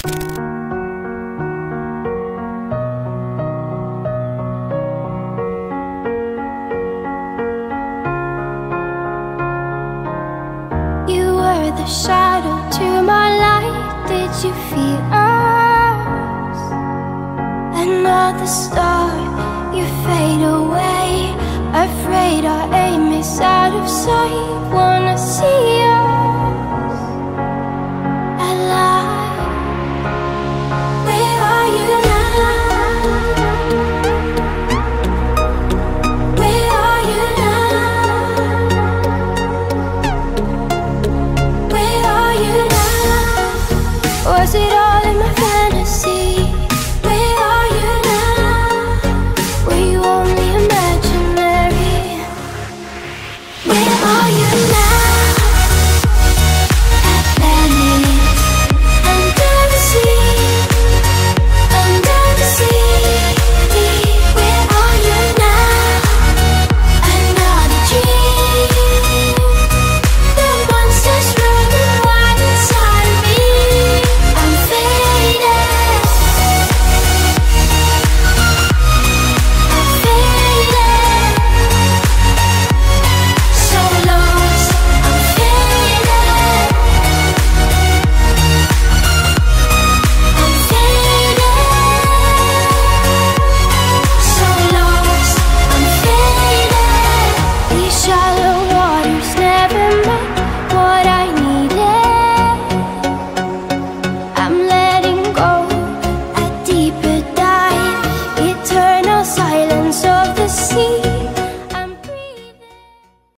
The shadow to my light, did you feel us? Another star, you fade away. Afraid our aim is out of sight. Wanna see us alive. Where are you now? Where are you now? Was it all in my face?